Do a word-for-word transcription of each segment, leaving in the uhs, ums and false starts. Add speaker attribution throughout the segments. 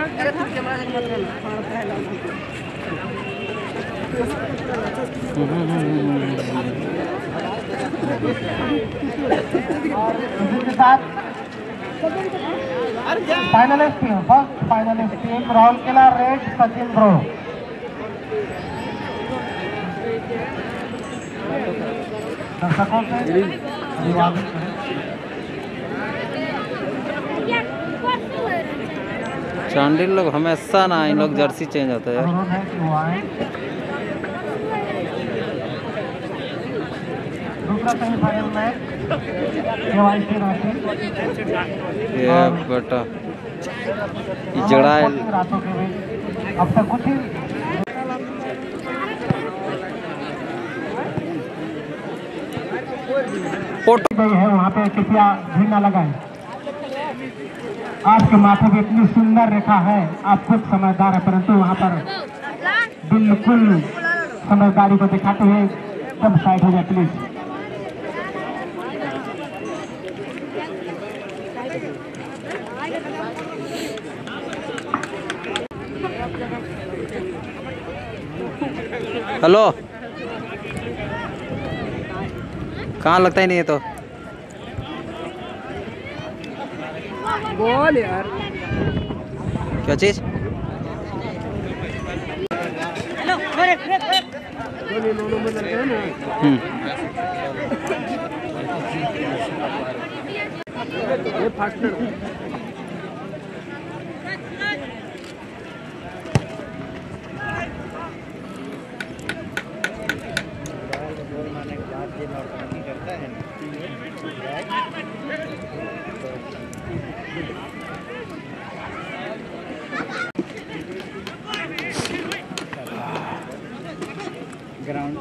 Speaker 1: Finalist team, first finalist team Rourkela red Sachin bro. दर्शकों से
Speaker 2: चांडिल लोग हमेशा ना इन लोग जर्सी चेंज होता है।
Speaker 1: दूसरा सेमीफाइनल मैच
Speaker 2: ये बेटा इजराइल
Speaker 1: अब तक कुछ ही गई है, वहाँ पे कृपया भी न लगाएं। आपके माथे पे इतनी सुंदर रेखा है, आप खुद समझदार है, परंतु वहाँ पर बिल्कुल समझदारी को दिखाते हुए सब साइड हो जाए प्लीज।
Speaker 2: हेलो, कहाँ लगता ही नहीं है तो
Speaker 3: बोल यार
Speaker 2: क्या चीज।
Speaker 3: ये faster ground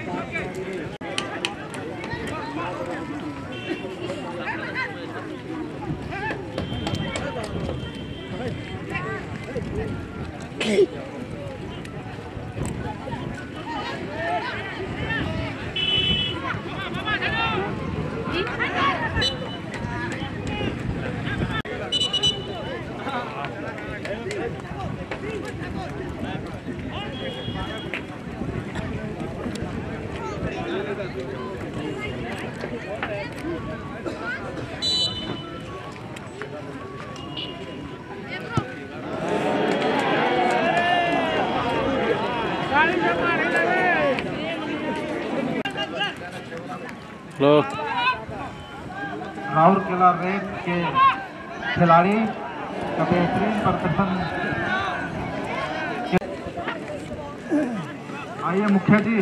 Speaker 2: hello,
Speaker 1: Rourkela red के खिलाड़ी का बेहतरीन प्रदर्शन। आइए मुखिया जी।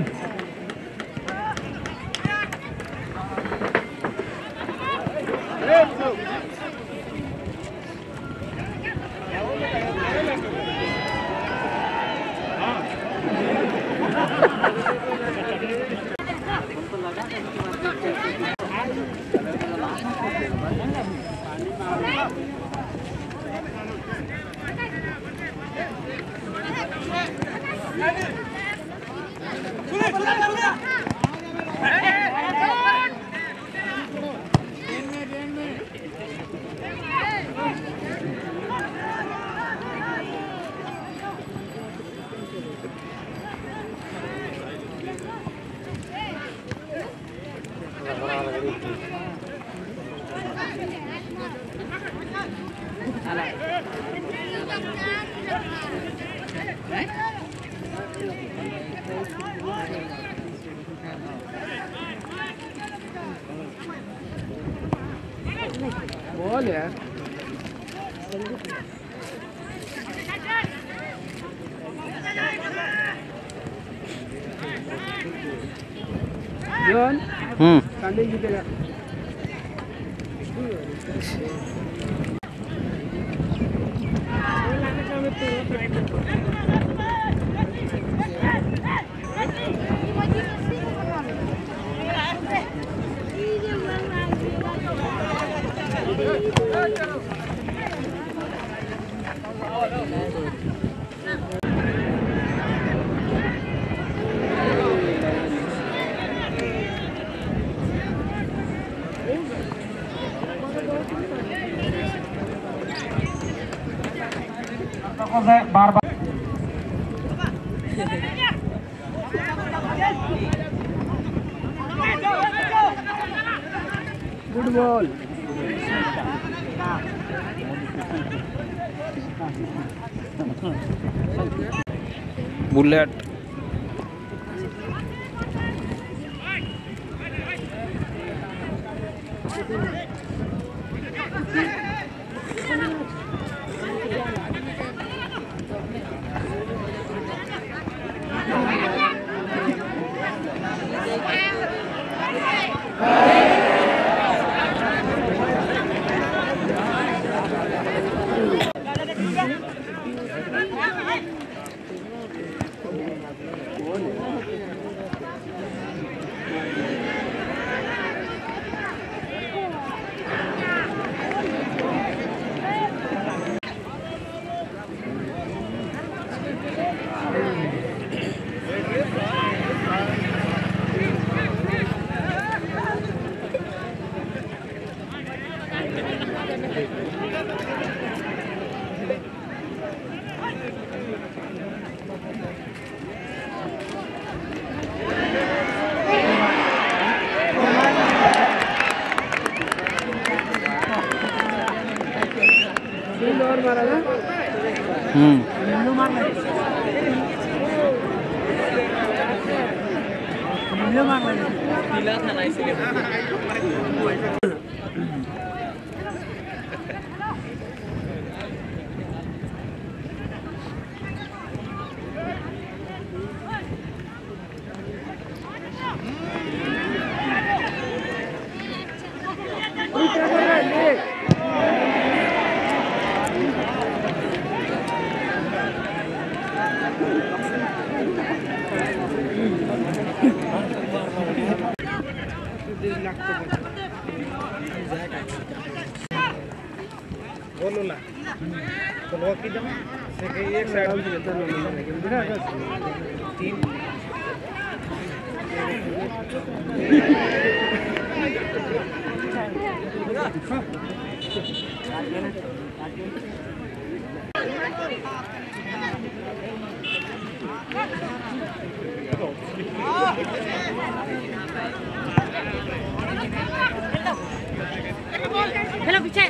Speaker 1: बोल यार जोन
Speaker 2: हम्म
Speaker 3: कांडे जीतेगा।
Speaker 1: बार बार
Speaker 3: गुड बॉल।
Speaker 2: बुलेट
Speaker 3: और मारा ना।
Speaker 2: हम्म
Speaker 3: मारना पीला था ना इसलिए।
Speaker 1: बोलो ला बोलो की जमा से कहीं एक साइड में जाता है तीन
Speaker 4: हेलो पीछे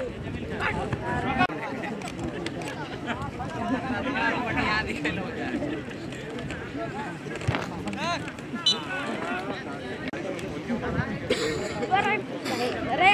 Speaker 4: अरे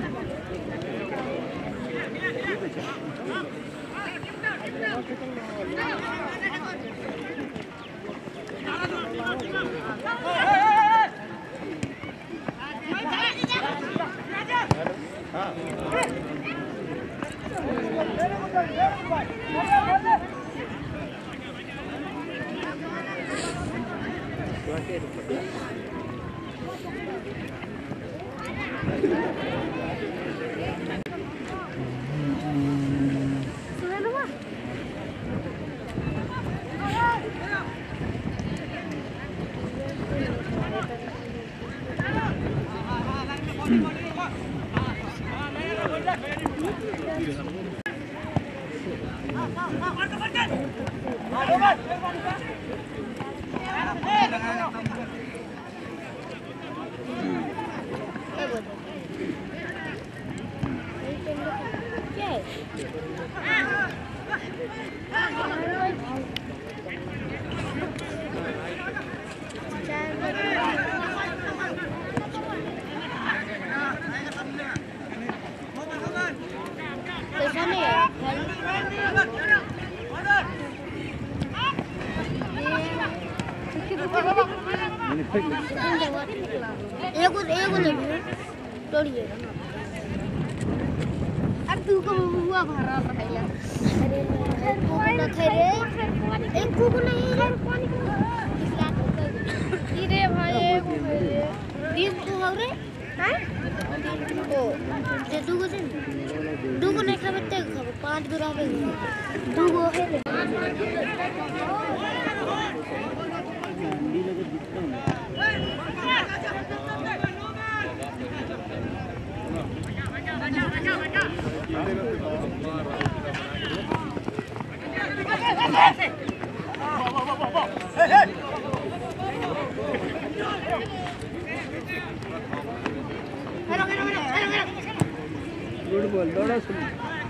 Speaker 4: एगो एगो नहीं तोड़िएगा ना। अब तू को हुआ भरा पड़ेगा। अरे कोको न खाए रे एक कोको नहीं रे पानी रे भाई एक रे तीन तो हो रे हैं ओ जे दू गो से दू गो नहीं खाबे ते खाबे पांच गो रहबे दू गो है रे
Speaker 3: बोल दौड़ा सुन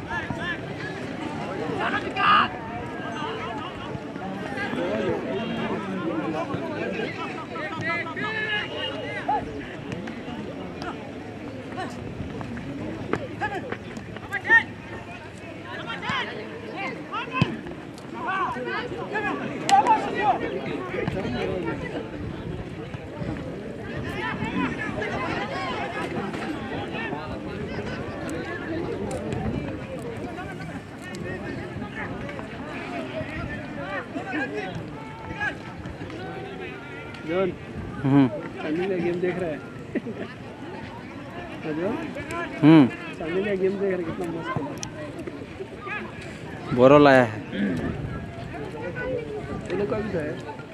Speaker 3: जॉन
Speaker 2: हम्म
Speaker 3: सानी का गेम देख रहा है जॉन
Speaker 2: हम्म
Speaker 3: सानी का गेम देख रहा है कितना मस्त है
Speaker 2: बोरो लाया है
Speaker 3: ये लोग का भी तो है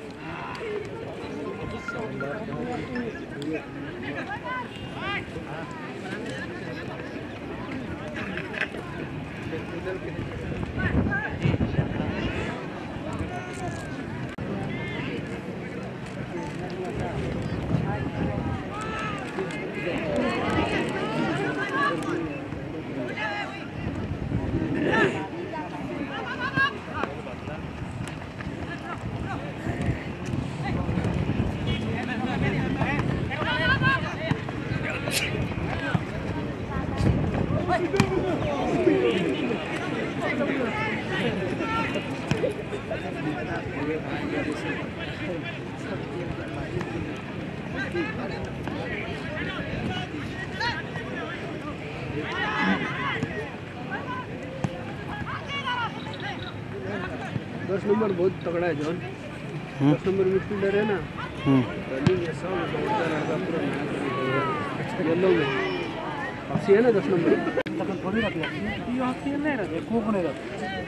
Speaker 3: दस नंबर बहुत तगड़ा है जॉन दस नंबर मिडफील्डर है ना रनिंग है सब दौड़ता रहता पूरा येलो में हॉकी है ना दस नंबर थोड़ी रखी ये हॉकी नहीं रहते कोक नहीं रहते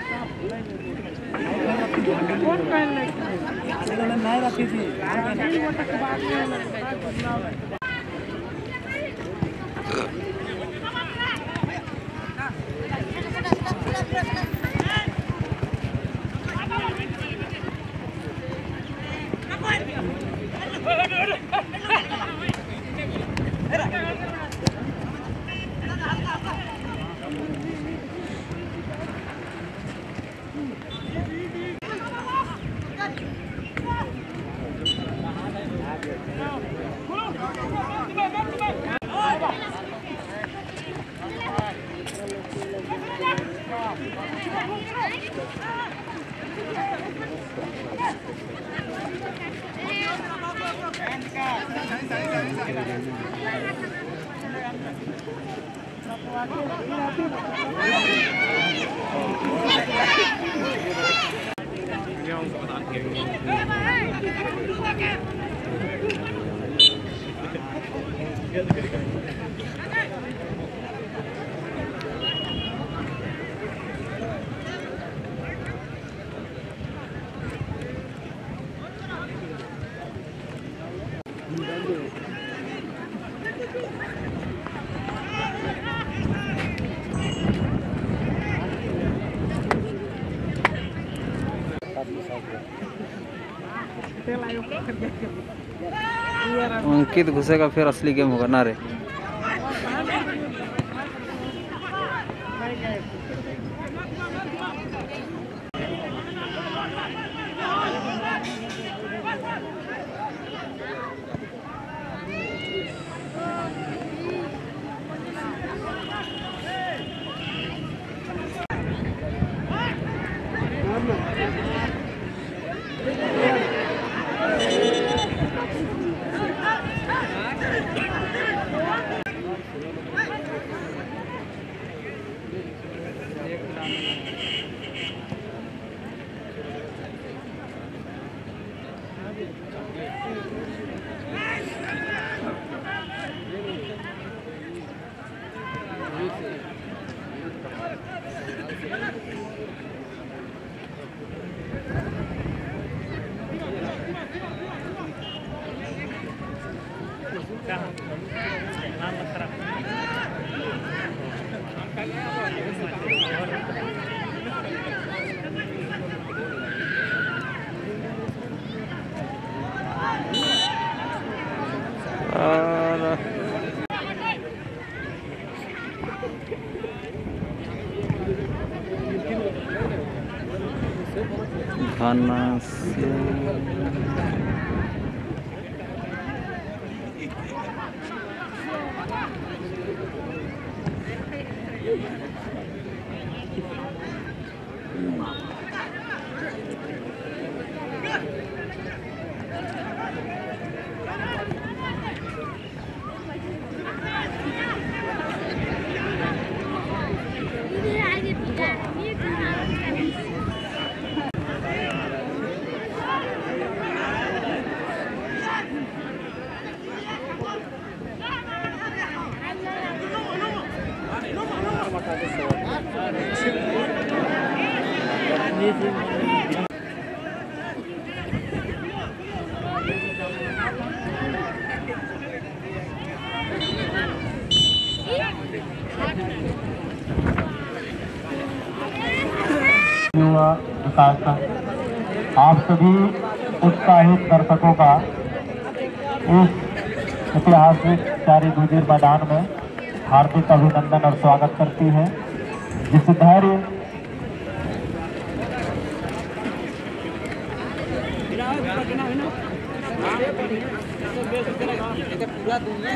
Speaker 3: कौन पहन ले नहीं रखी थी
Speaker 2: अंकित घुसेगा फिर असली गेम होगा ना रे। खाना से
Speaker 1: युवा विकास संघ आप सभी उत्साहित दर्शकों का इस ऐतिहासिक चारी गुजर मैदान में हार्दिक अभिनंदन और स्वागत करती है। जिस धैर्य
Speaker 3: पूरा दुनिया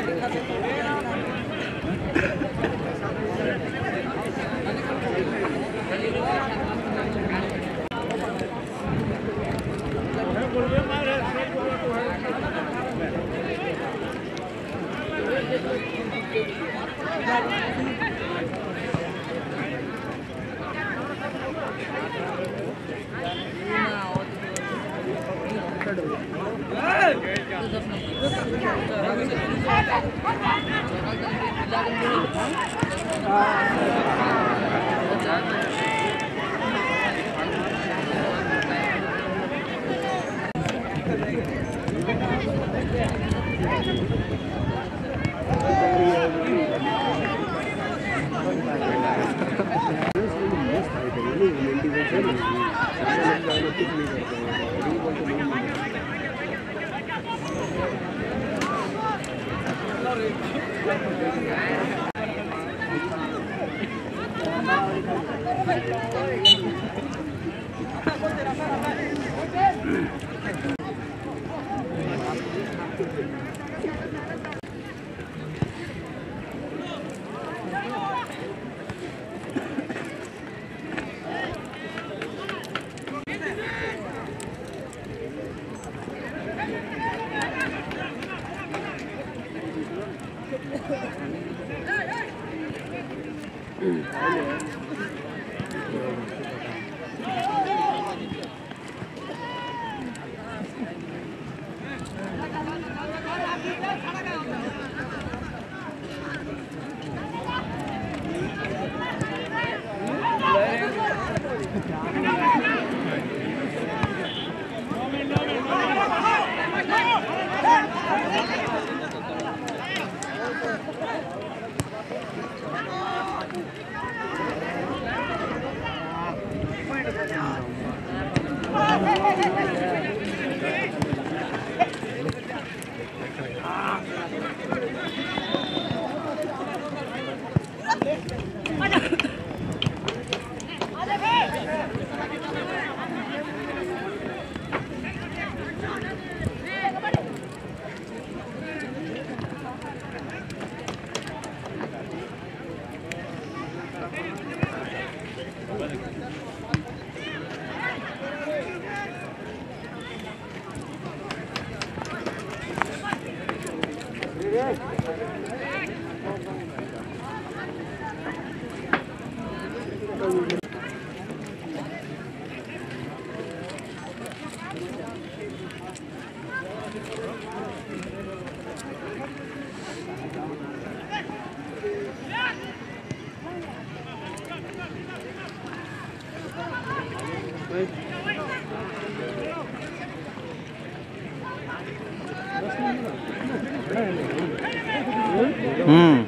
Speaker 2: हम्म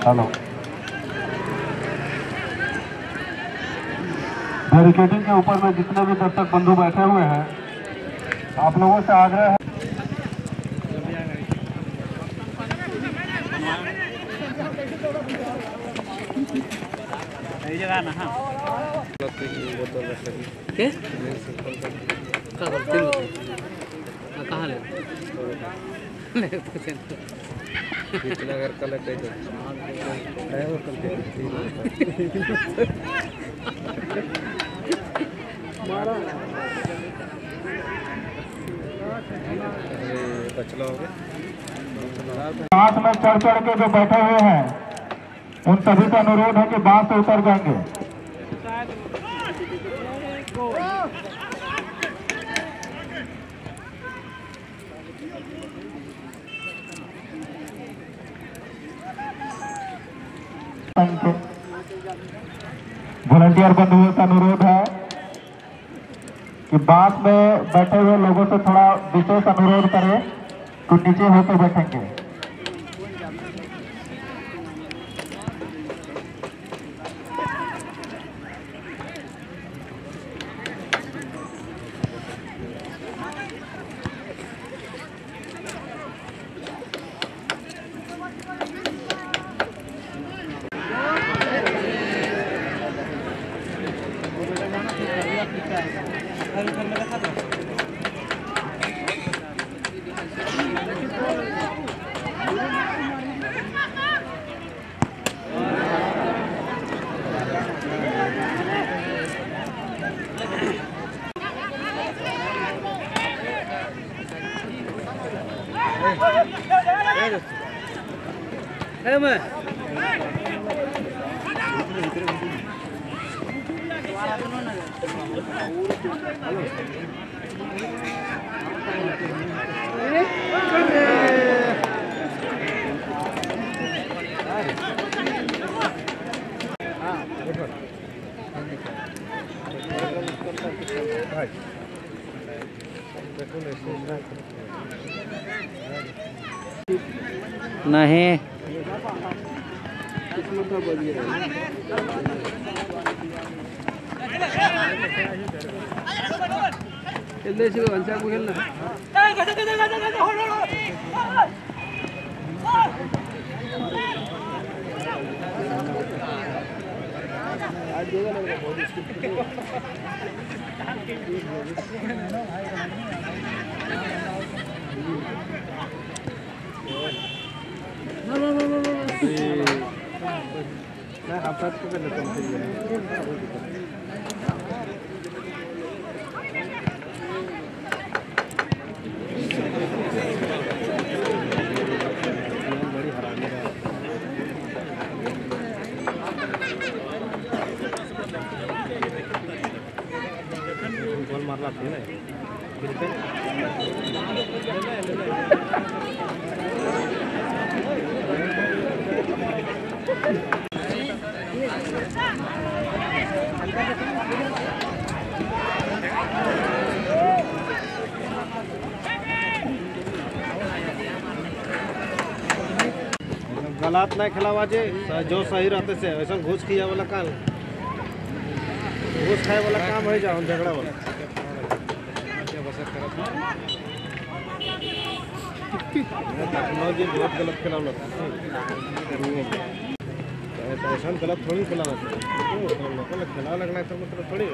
Speaker 1: हेलो। बैरिकेडिंग के ऊपर में जितने भी दर्शक बंधु बैठे हुए हैं, आप लोगों से आग्रह है
Speaker 3: जगह ना के कहाँ ले
Speaker 2: कितना घर का लगता
Speaker 1: बांस में चढ़ चढ़ के जो बैठे हुए हैं उन सभी का अनुरोध है कि बांस से उतर जाएंगे। वॉलंटियर बंधुओं से अनुरोध है कि बांस में बैठे हुए लोगों से थोड़ा विशेष अनुरोध करें तो नीचे होकर बैठेंगे।
Speaker 3: है मैं
Speaker 2: नहीं
Speaker 3: खेलने से अंचा को खेलना आज देगा लग रहा बहुत No, no, no, no, no. मैं आपका को कर लेता हूँ बड़ी हरामी है गोल मारना थी ना गलत नहीं खिलावा जे जो सही रहते से ऐसा घूस किया वाला काम घूस खाए वाला काम हो जाओ झगड़ा वाला टेक्नोलॉजी बहुत गलत खिलाना ऐसा गलत थोड़ी खिलाना लोगों ने खिला लगना है तो मतलब थोड़ी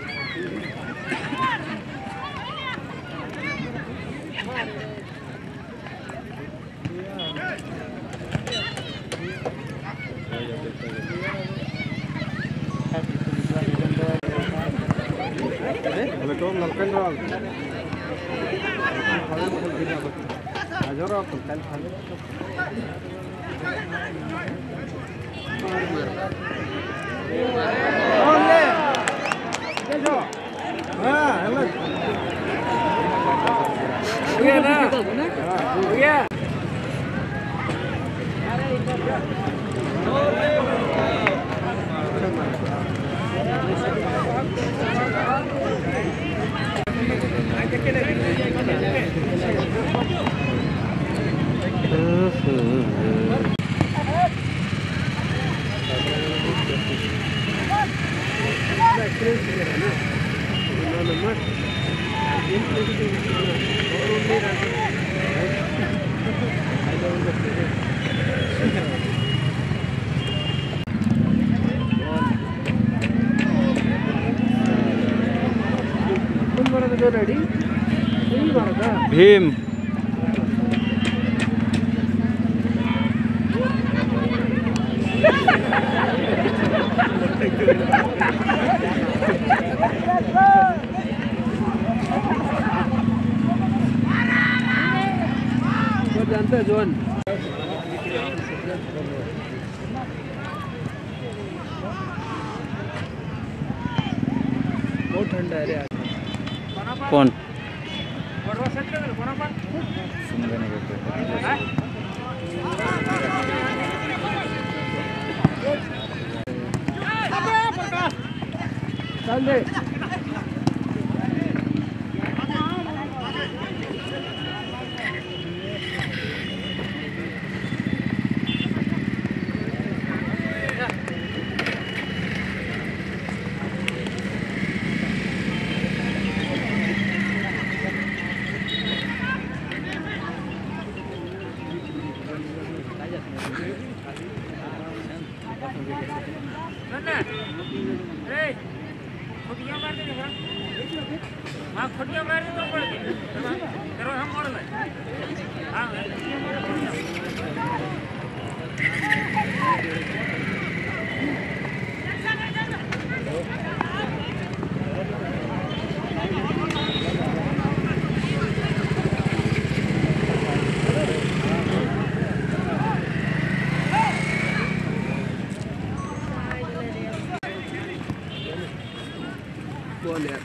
Speaker 3: तो नलकन रोल आज और आप कल खाने ओले चलो हां हेलो हो गया ना हो गया रेडी
Speaker 2: भीम
Speaker 3: जानते हैं जोन बहुत ठंडा है रे
Speaker 2: कौन
Speaker 3: चल दे बोल यार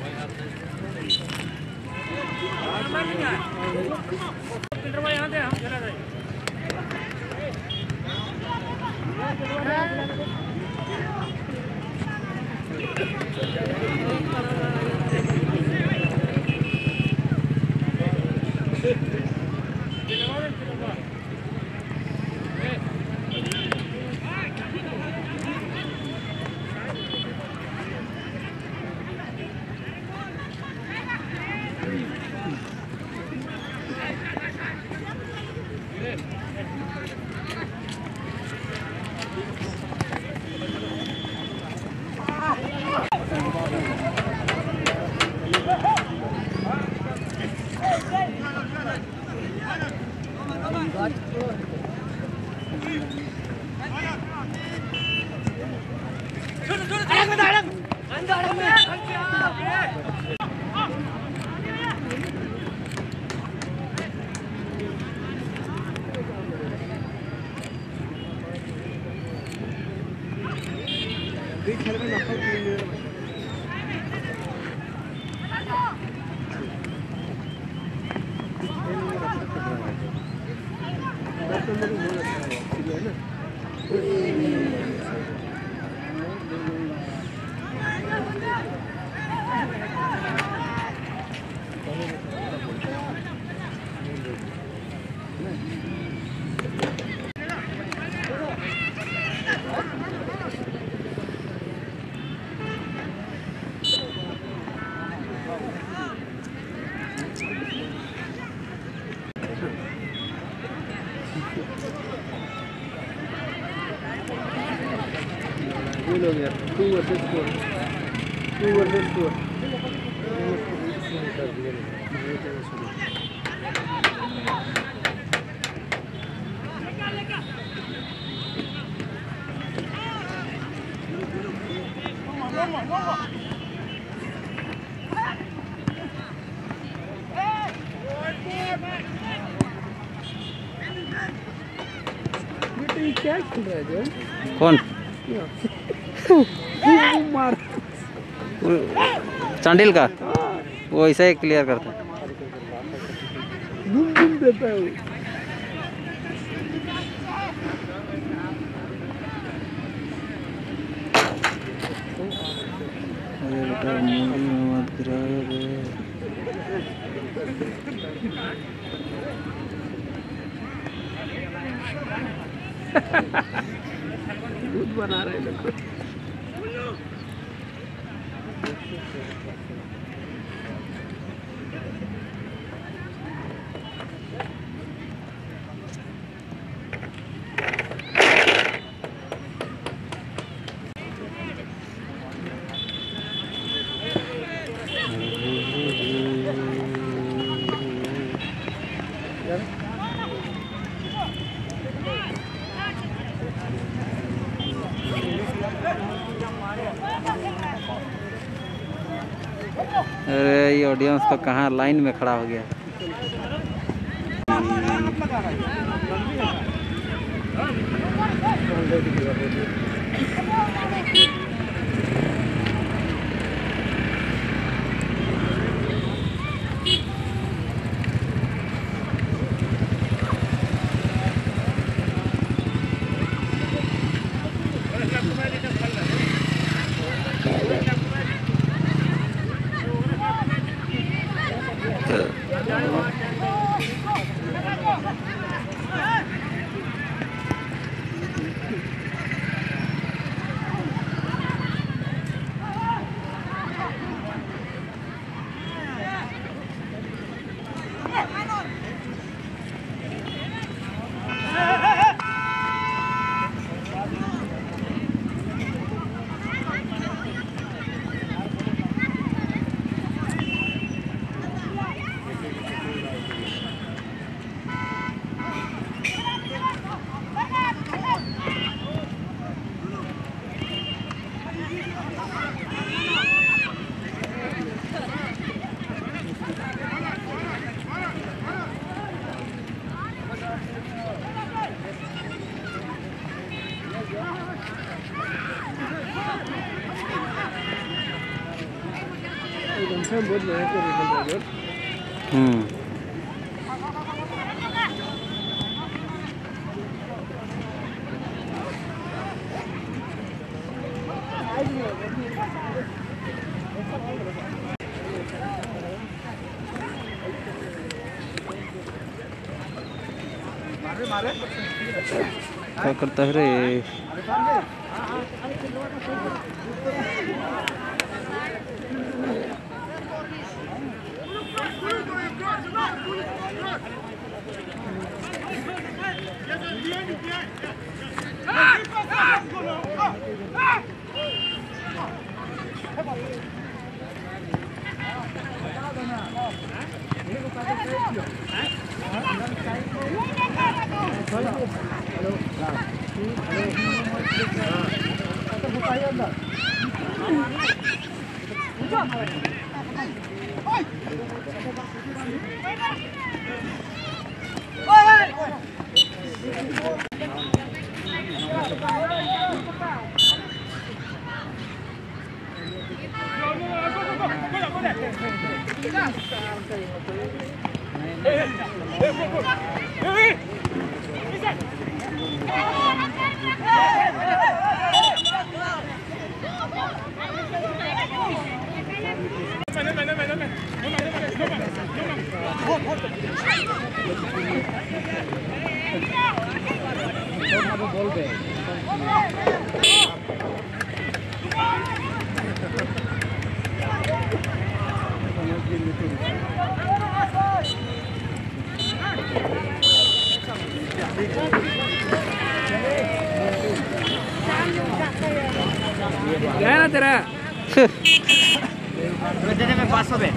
Speaker 3: लोग यार two versus four two versus four क्या खेल रहा है जो
Speaker 2: कौन
Speaker 3: मार
Speaker 2: चांडिल का वो ऐसा ही क्लियर करता है
Speaker 3: घूम घूम देता है वो दूध बना रहे लोग
Speaker 2: अरे ये ऑडियंस तो कहाँ लाइन में खड़ा हो गया।
Speaker 3: बहुत बढ़िया।
Speaker 2: हम्म क्या करता है रे?
Speaker 3: क्या है ना तेरा?
Speaker 5: में पाँच सौ में